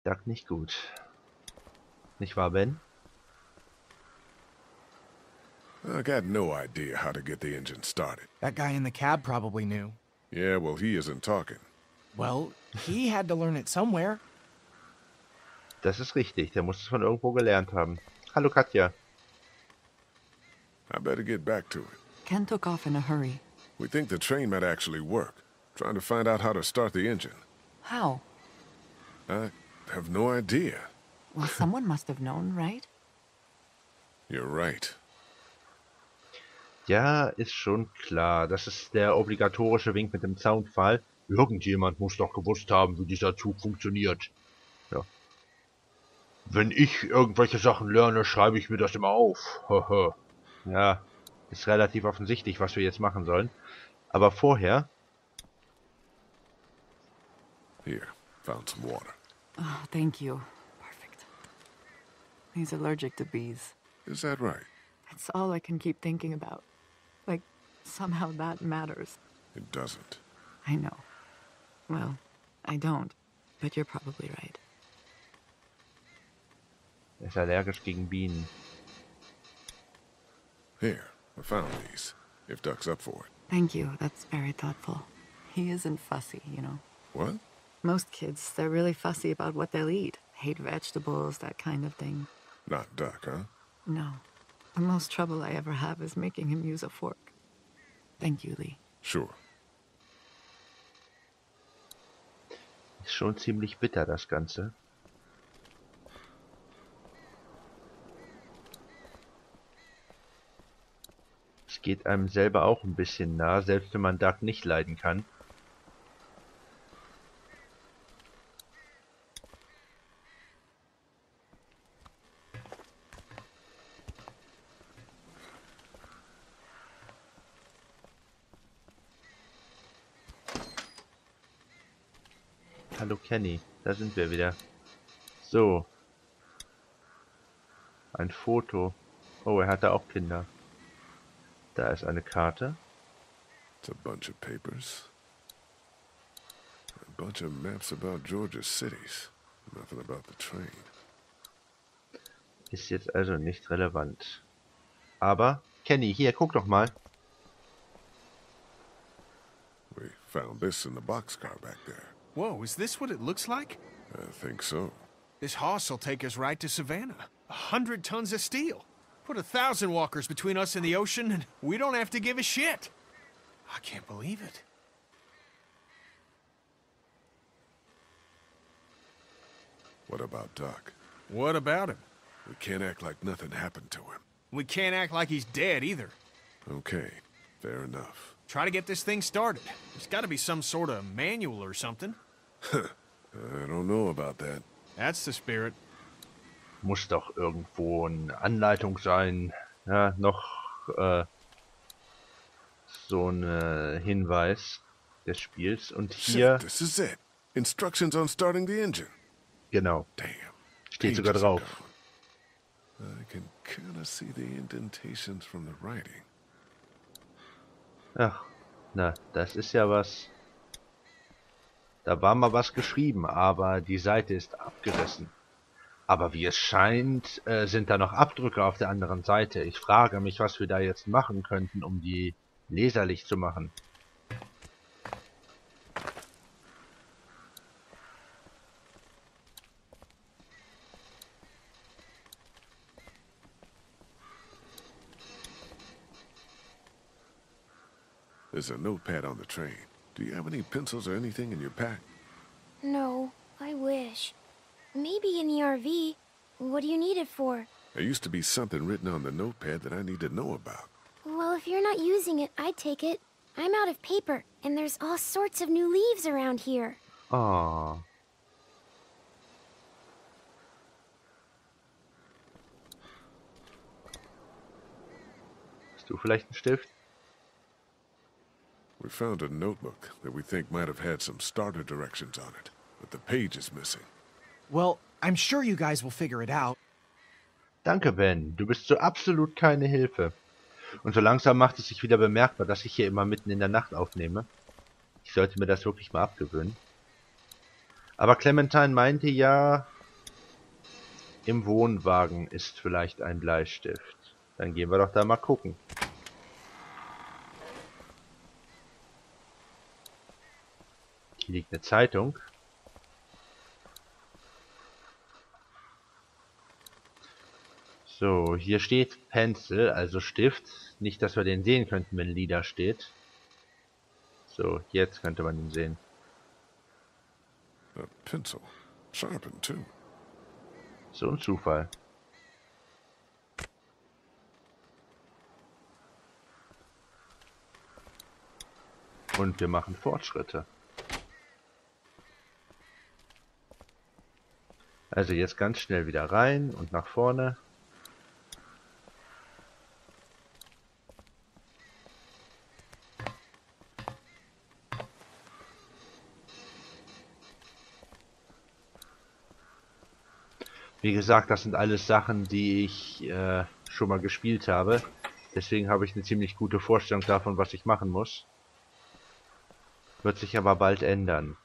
Doug nicht gut. Nicht wahr, Ben? I got no idea how to get the engine started. That guy in the cab probably knew. Yeah, well, he isn't talking. Well, he had to learn it somewhere. Das ist richtig. Der muss es von irgendwo gelernt haben. Hallo, Katja. I better get back to it. Ken took off in a hurry. We think the train might actually work. Trying to find out how to start the engine. How? I have no idea. Well, someone must have known, right? You're right. Ja, ist schon klar. Das ist der obligatorische Wink mit dem Zaunpfahl. Irgendjemand muss doch gewusst haben, wie dieser Zug funktioniert. Ja. Wenn ich irgendwelche Sachen lerne, schreibe ich mir das immer auf. Ja, ist relativ offensichtlich, was wir jetzt machen sollen. Aber vorher... Here, found some water. Oh, thank you. Perfect. He's allergic to bees. Is that right? That's all I can keep thinking about. Like, somehow that matters. It doesn't. I know. Well, I don't. But you're probably right. Er ist allergisch gegen Bienen. Here, I found these. If Duck's up for it. Thank you. That's very thoughtful. He isn't fussy, you know. What? Most kids, they're really fussy about what they'll eat. Hate vegetables, that kind of thing. Not Duck, huh? No. The most trouble I ever have is making him use a fork. Thank you, Lee. Sure. Ist schon ziemlich bitter, das Ganze. Es geht einem selber auch ein bisschen nah, selbst wenn man Doug nicht leiden kann. Hallo Kenny, da sind wir wieder. So. Ein Foto. Oh, er hatte auch Kinder. Da ist eine Karte. It's a bunch of papers. A bunch of maps about Georgia's cities. Nothing about the train. Ist jetzt also nicht relevant. Aber, Kenny, hier, guck doch mal. We found this in the boxcar back there. Whoa, is this what it looks like? I think so. This hoss will take us right to Savannah. 100 tons of steel. Put 1,000 walkers between us and the ocean, and we don't have to give a shit. I can't believe it. What about Duck? What about him? We can't act like nothing happened to him. We can't act like he's dead either. Okay, fair enough. Try to get this thing started. There's got to be some sort of manual or something. I don't know about that. That's the spirit. Muss doch irgendwo eine Anleitung sein. Ja, noch so ein Hinweis des Spiels. Und hier, Shit, this is it. Instructions on starting the engine. genau, Damn. steht sogar pages are drauf. gone. I can kind of see the indentations from the writing. Ach, na, das ist ja was. Da war mal was geschrieben, aber die Seite ist abgerissen. Aber wie es scheint, sind da noch Abdrücke auf der anderen Seite. Ich frage mich, was wir da jetzt machen könnten, um die leserlich zu machen. There's a notepad on the train. Do you have any pencils or anything in your pack? No, I wish. Maybe in the RV. What do you need it for? There used to be something written on the notepad that I need to know about. Well, if you're not using it, I'd take it. I'm out of paper, and there's all sorts of new leaves around here. Oh. Hast du vielleicht einen Stift? We found a notebook that we think might have had some starter directions on it, but the page is missing. Well, I'm sure you guys will figure it out. Danke, Ben. Du bist so absolut keine Hilfe. Und so langsam macht es sich wieder bemerkbar, dass ich hier immer mitten in der Nacht aufnehme. Ich sollte mir das wirklich mal abgewöhnen. Aber Clementine meinte ja, im Wohnwagen ist vielleicht ein Bleistift. Dann gehen wir doch da mal gucken. Hier liegt eine Zeitung. So, hier steht Pencil, also Stift. Nicht, dass wir den sehen könnten, wenn Leader steht. So, jetzt könnte man ihn sehen. A pencil. Sharpened, too. So ein Zufall. Und wir machen Fortschritte. Also jetzt ganz schnell wieder rein und nach vorne. Wie gesagt, das sind alles Sachen, die ich schon mal gespielt habe. Deswegen habe ich eine ziemlich gute Vorstellung davon, was ich machen muss. Wird sich aber bald ändern.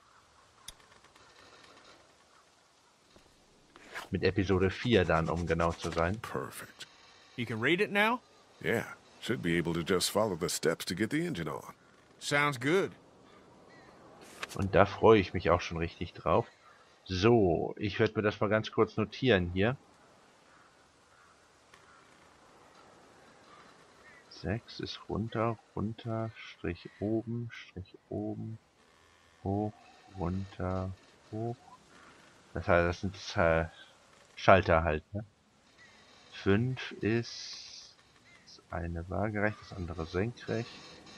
Mit Episode 4 dann, um genau zu sein. Perfect. You can read it now? Yeah, should be able to just follow the steps to get the engine on. Sounds good. Und da freue ich mich auch schon richtig drauf. So, ich werde mir das mal ganz kurz notieren hier. 6 ist runter, runter, Strich oben, hoch, runter, hoch. Das heißt, das sind Schalter halt, ne? 5 ist das eine waagerecht, das andere senkrecht.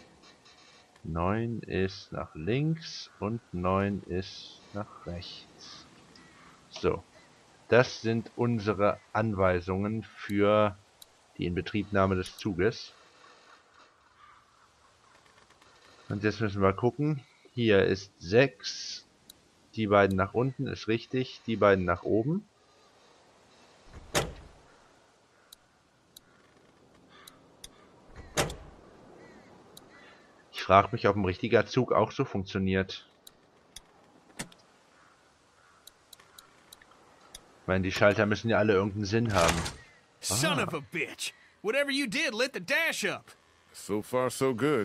9 ist nach links und 9 ist nach rechts. So, das sind unsere Anweisungen für die Inbetriebnahme des Zuges. Und jetzt müssen wir gucken. Hier ist 6. Die beiden nach unten ist richtig. Die beiden nach oben. Ich frage mich, ob ein richtiger Zug auch so funktioniert. Ich meine, die Schalter müssen ja alle irgendeinen Sinn haben. Son of a bitch! Whatever you did lit the dash up. So far, so good.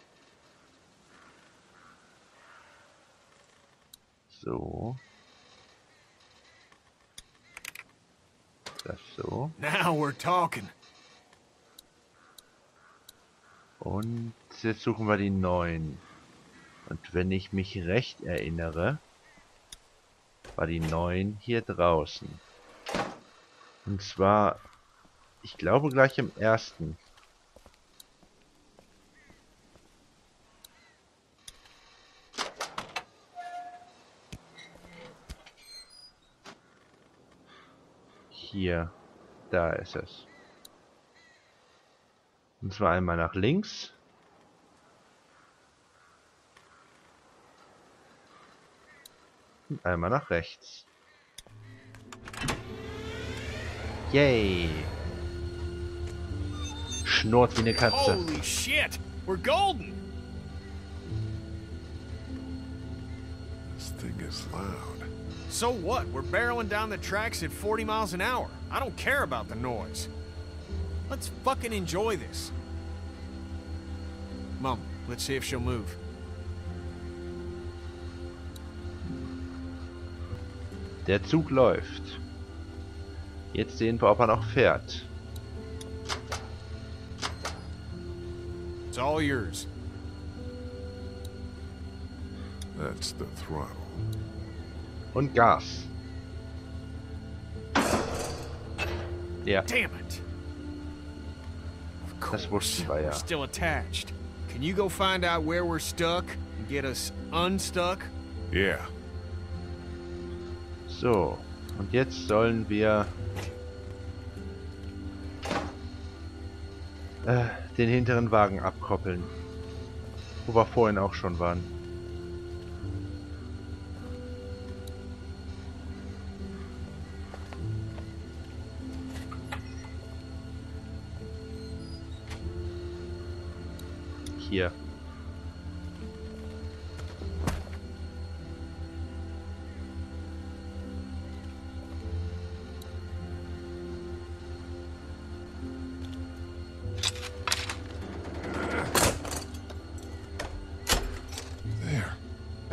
So. Das so. Now we're talking. Und jetzt suchen wir die 9. Und wenn ich mich recht erinnere, war die 9 hier draußen. Und zwar, ich glaube gleich im ersten. Hier, da ist es. Und zwar einmal nach links. Und einmal nach rechts. Yay! Schnurrt wie eine Katze. Holy shit! We're golden! This thing is loud. So what? We're barreling down the tracks at 40 miles an hour. I don't care about the noise. Let's fucking enjoy this. Mom, let's see if she'll move. Der Zug läuft. Jetzt sehen wir, ob er noch fährt. It's all yours. That's the throttle. Und Gas. Ja, Damn it! Of das course, wussten wir ja. we're still attached. Can you go find out where we're stuck and get us unstuck? Yeah. So, und jetzt sollen wir den hinteren Wagen abkoppeln. Wo wir vorhin auch schon waren. Hier.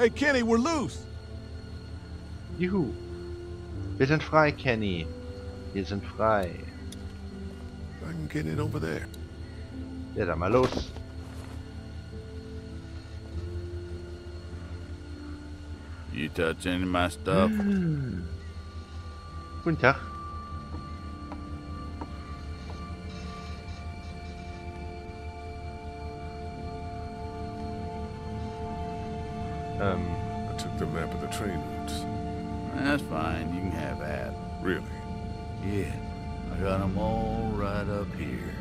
Hey, Kenny, we're loose. Juhu. Wir sind frei, Kenny. Wir sind frei. I can get in over there. Ja, dann mal los. You touch any of my stuff? Guten Tag. I took the map of the train routes. That's fine. You can have that. Really? Yeah, I got them all right up here.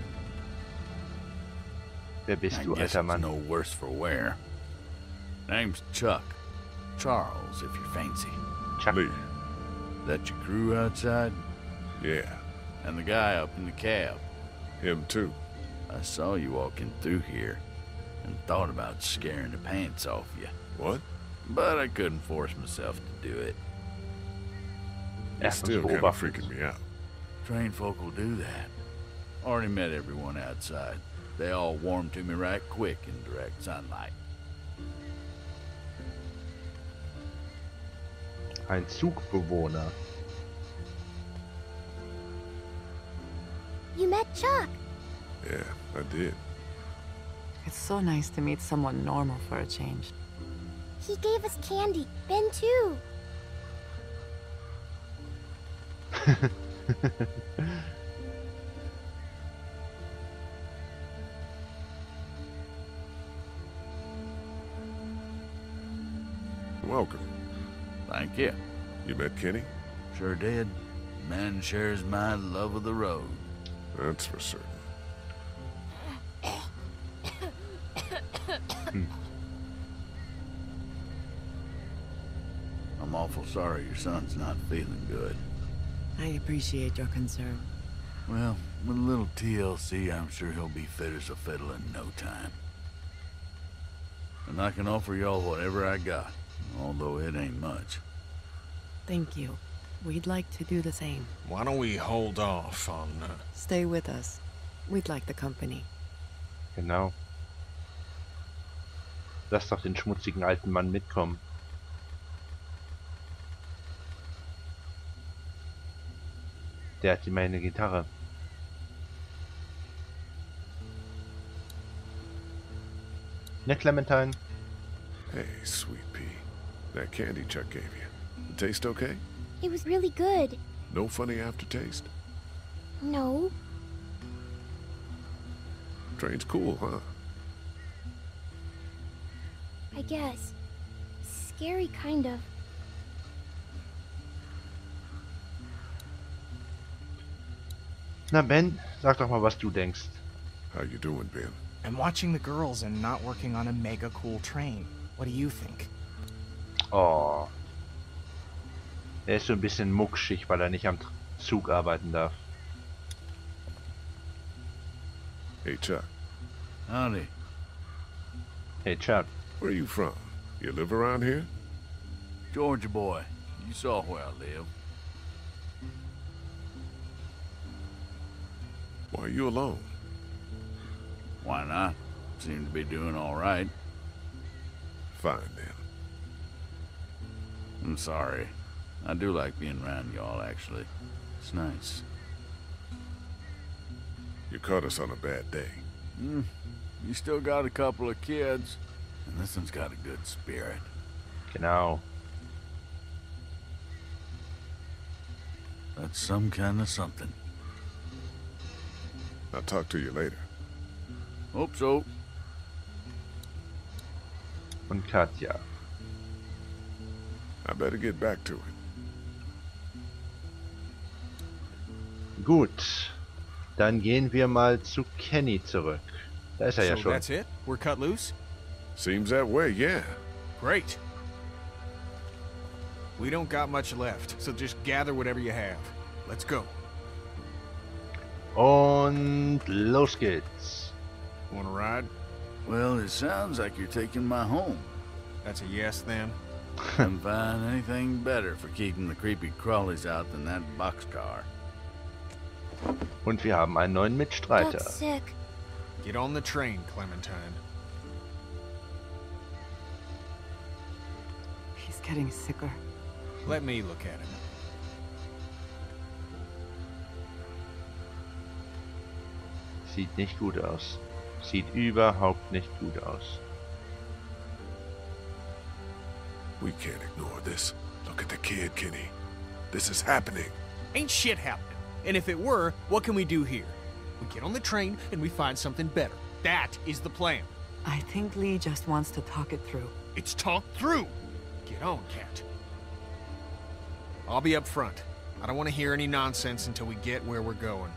Wer bist I du, guess alter it's Mann? no worse for wear. Name's Chuck. Charles, if you're fancy. Chuck. Lee. That your crew outside? Yeah. And the guy up in the cab? Him too. I saw you walking through here and thought about scaring the pants off you. What? But I couldn't force myself to do it. It's still kind of beobachten. freaking me out. Trained folk will do that. Already met everyone outside. They all warmed to me right quick in direct sunlight. Ein Zugbewohner. You met Chuck. Yeah, I did. It's so nice to meet someone normal for a change. He gave us candy. Ben, too. Welcome. Thank you. You met Kenny? Sure did. Man shares my love of the road. That's for certain. I'm awful sorry your son's not feeling good. I appreciate your concern. Well, with a little TLC, I'm sure he'll be fit as a fiddle in no time. And I can offer y'all whatever I got, although it ain't much. Thank you. We'd like to do the same. Why don't we hold off on... Stay with us. We'd like the company. Genau. Lass doch den schmutzigen alten Mann mitkommen. Der hat immerhin eine Gitarre. Ne, Clementine? Hey, sweet pea. That candy Chuck gave you. It taste okay? It was really good. No funny aftertaste? No. Train's cool, huh? I guess. Scary, kind of. Na Ben, sag doch mal, was du denkst. How you doing, Ben? I'm watching the girls and not working on a mega cool train. What do you think? Oh. Er ist so ein bisschen muckschig, weil er nicht am Zug arbeiten darf. Hey, Chuck. Howdy. Hey Chuck. Where are you from? You live around here? Georgia boy, you saw where I live. Why are you alone? Why not? Seem to be doing all right. Fine, then. I'm sorry. I do like being around y'all, actually. It's nice. You caught us on a bad day. You still got a couple of kids, and this one's got a good spirit. Genau. That's some kind of something. I'll talk to you later. Hope so. Und Katja. I better get back to it. Gut. Dann gehen wir mal zu Kenny zurück. Da ist er ja So schon. that's it? We're cut loose? Seems that way, yeah. Great. We don't got much left, so just gather whatever you have. Let's go. Und los geht's. Wanna ride? Well, it sounds like you're taking my home. That's a yes, then? Couldn't find anything better for keeping the creepy crawlies out than that boxcar. Und wir haben einen neuen Mitstreiter. That's sick. Get on the train, Clementine. getting sicker. Let me look at him. Sieht nicht gut aus. Sieht überhaupt nicht gut aus. We can't ignore this. Look at the kid, Kenny. This is happening. Ain't shit happening. And if it were, what can we do here? We get on the train and we find something better. That is the plan. I think Lee just wants to talk it through. It's talked through. Get on, Cat. I'll be up front. I don't want to hear any nonsense until we get where we're going.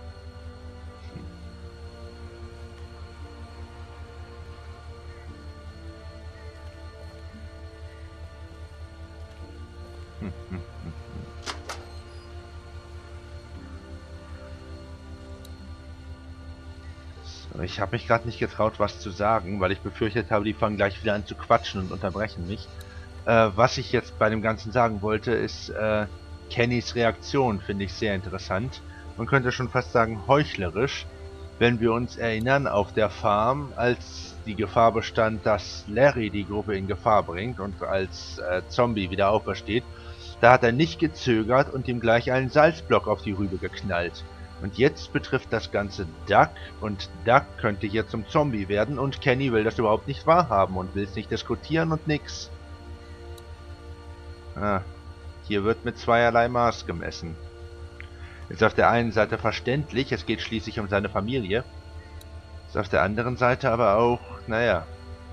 Ich habe mich gerade nicht getraut, was zu sagen, weil ich befürchtet habe, die fangen gleich wieder an zu quatschen und unterbrechen mich. Was ich jetzt bei dem Ganzen sagen wollte, ist Kennys Reaktion, finde ich sehr interessant. Man könnte schon fast sagen heuchlerisch, wenn wir uns erinnern auf der Farm, als die Gefahr bestand, dass Larry die Gruppe in Gefahr bringt und als Zombie wieder aufersteht. Da hat er nicht gezögert und ihm gleich einen Salzblock auf die Rübe geknallt. Und jetzt betrifft das Ganze Duck und Duck könnte hier zum Zombie werden und Kenny will das überhaupt nicht wahrhaben und will es nicht diskutieren und nix. Hier wird mit zweierlei Maß gemessen. Ist auf der einen Seite verständlich, es geht schließlich um seine Familie. Ist auf der anderen Seite aber auch, naja.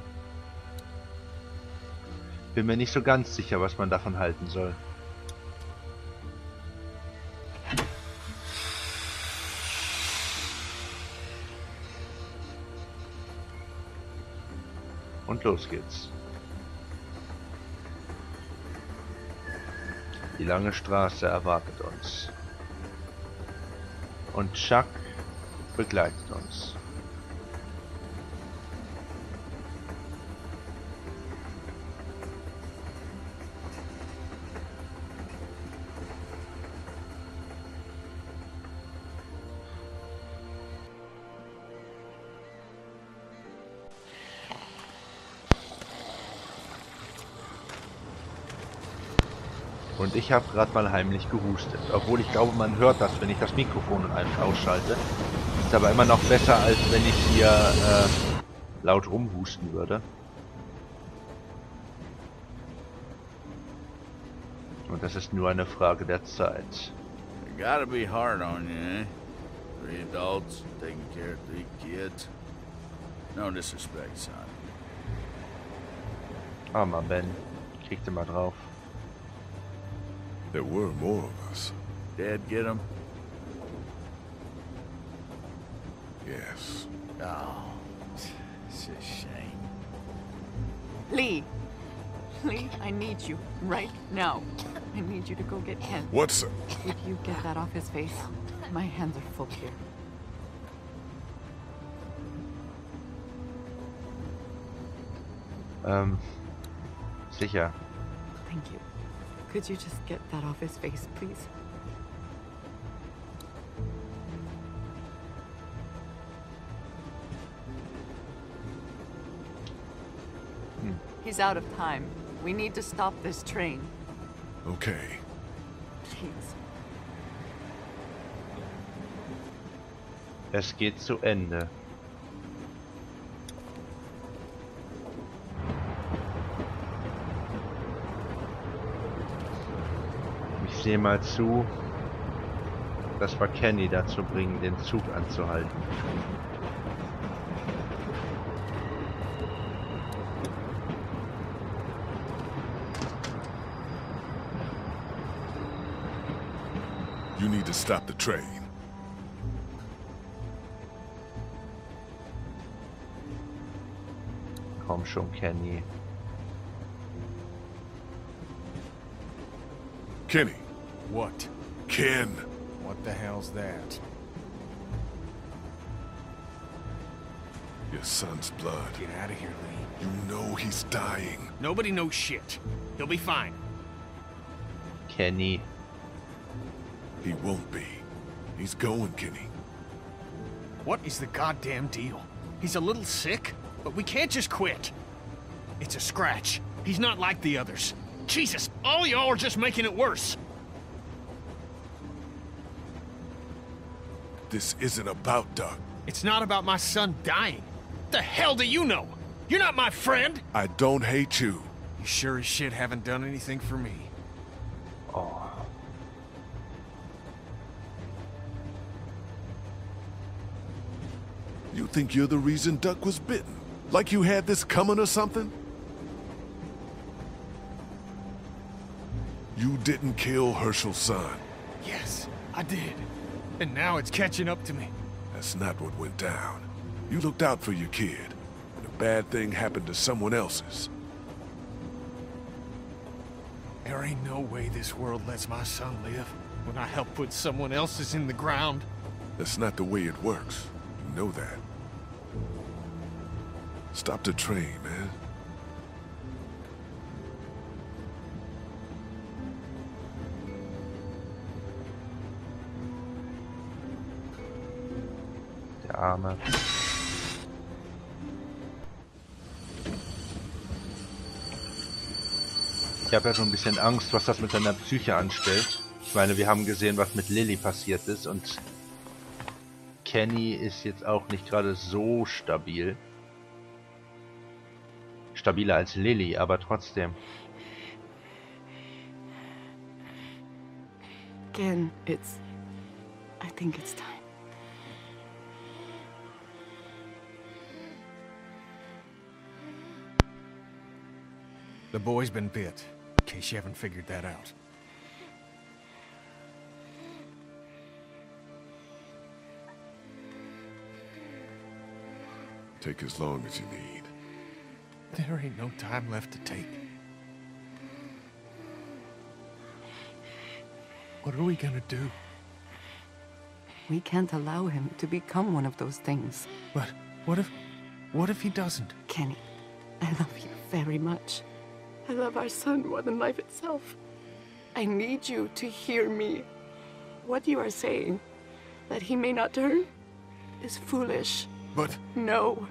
Bin mir nicht so ganz sicher, was man davon halten soll. Und los geht's. Die lange Straße erwartet uns. Und Chuck begleitet uns. Und ich habe gerade mal heimlich gehustet. Obwohl ich glaube, man hört das, wenn ich das Mikrofon ausschalte. Ist aber immer noch besser, als wenn ich hier laut rumhusten würde. Und das ist nur eine Frage der Zeit. It gotta be hard on you, eh? 3 adults taking care of 3 kids. No disrespect, son. Armer Ben. Kriegte mal drauf. There were more of us. Dad get him? Yes. Oh, it's a shame. Lee! Lee, I need you right now. I need you to go get Ken. What's it? Would you get that off his face? My hands are full here. Sicher. Thank you. Could you just get that off his face, please? He's out of time. We need to stop this train. Okay. Please. Es geht zu Ende. Ich sehe mal zu, dass wir Kenny dazu bringen, den Zug anzuhalten. You need to stop the train. Komm schon, Kenny. Kenny. What? Ken. What the hell's that? Your son's blood. Get out of here, Lee. You know he's dying. Nobody knows shit. He'll be fine. Kenny. He won't be. He's going, Kenny. What is the goddamn deal? He's a little sick, but we can't just quit. It's a scratch. He's not like the others. Jesus, all y'all are just making it worse. This isn't about Duck. It's not about my son dying. What the hell do you know? You're not my friend. I don't hate you. You sure as shit haven't done anything for me. Oh. You think you're the reason Duck was bitten? Like you had this coming or something? You didn't kill Hershel's son. Yes, I did. And now it's catching up to me. That's not what went down. You looked out for your kid, and a bad thing happened to someone else's. There ain't no way this world lets my son live when I help put someone else's in the ground. That's not the way it works. You know that. Stop the train, man. Der Arme. Ich habe ja schon ein bisschen Angst, was das mit seiner Psyche anstellt. Ich meine, wir haben gesehen, was mit Lilly passiert ist und Kenny ist jetzt auch nicht gerade so stabil. Stabiler als Lilly, aber trotzdem. Ken, I think it's time. The boy's been bit, in case you haven't figured that out. Take as long as you need. There ain't no time left to take. What are we gonna do? We can't allow him to become one of those things. But what if he doesn't? Kenny, I love you very much. I love our son more than life itself. I need you to hear me. What you are saying, that he may not turn, is foolish. But No.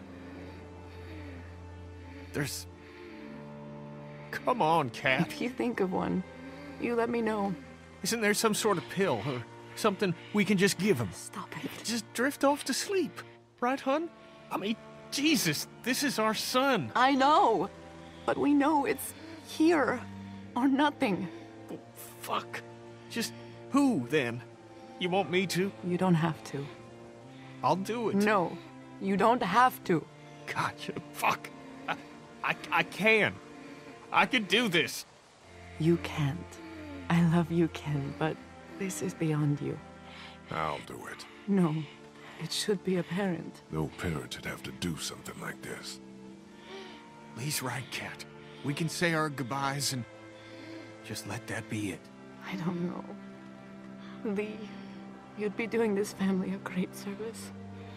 there's... Come on, Cat. If you think of one, you let me know. Isn't there some sort of pill or something we can just give him? Stop it. Just drift off to sleep. Right, hun? I mean, Jesus, this is our son. I know, but we know it's here or nothing. Oh, fuck. Just who, then? You want me to? You don't have to. I'll do it. No, you don't have to. God, fuck. I can. I can do this. You can't. I love you, Ken, but this is beyond you. I'll do it. No, it should be apparent. No parent should have to do something like this. Lee's right, Cat. We can say our goodbyes and just let that be it. I don't know. Lee, you'd be doing this family a great service.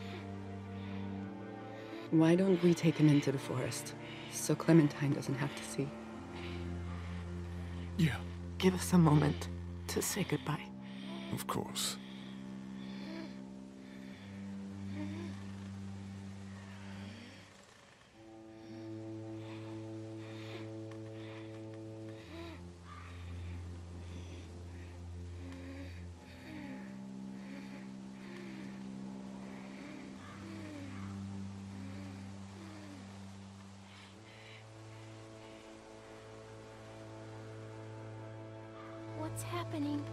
Why don't we take him into the forest, so Clementine doesn't have to see? Yeah. Give us a moment to say goodbye. Of course. What's happening?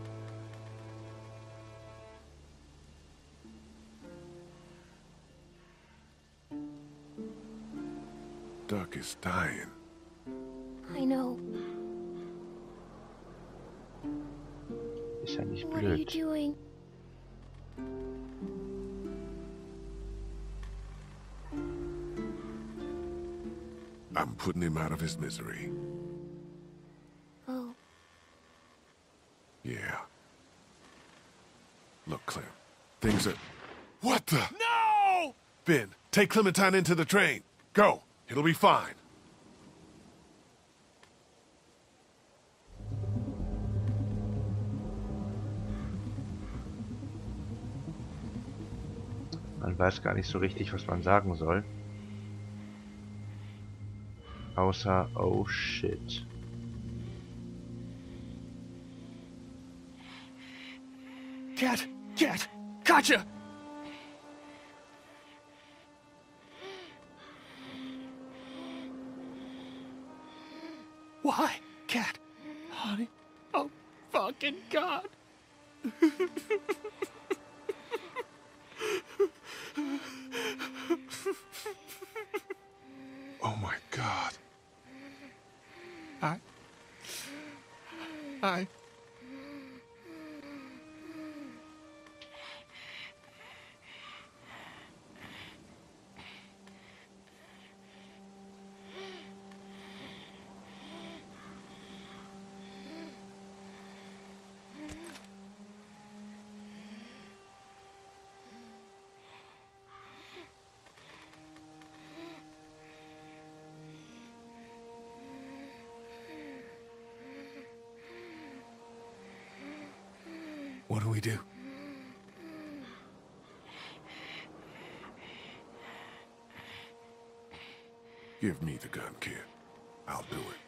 Duck is dying. I know. Ist ja nicht What are you blöd. doing? I'm putting him out of his misery. Oh, Yeah. Look, Clem. Things are... What the... No! Ben, take Clementine into the train. Go. It'll be fine. Man weiß gar nicht so richtig, was man sagen soll. Außer, oh shit. Cat! Cat! Gotcha! Why? Cat? Honey? Oh, fucking God! Oh my God. I... What do we do? Give me the gun, kid. I'll do it.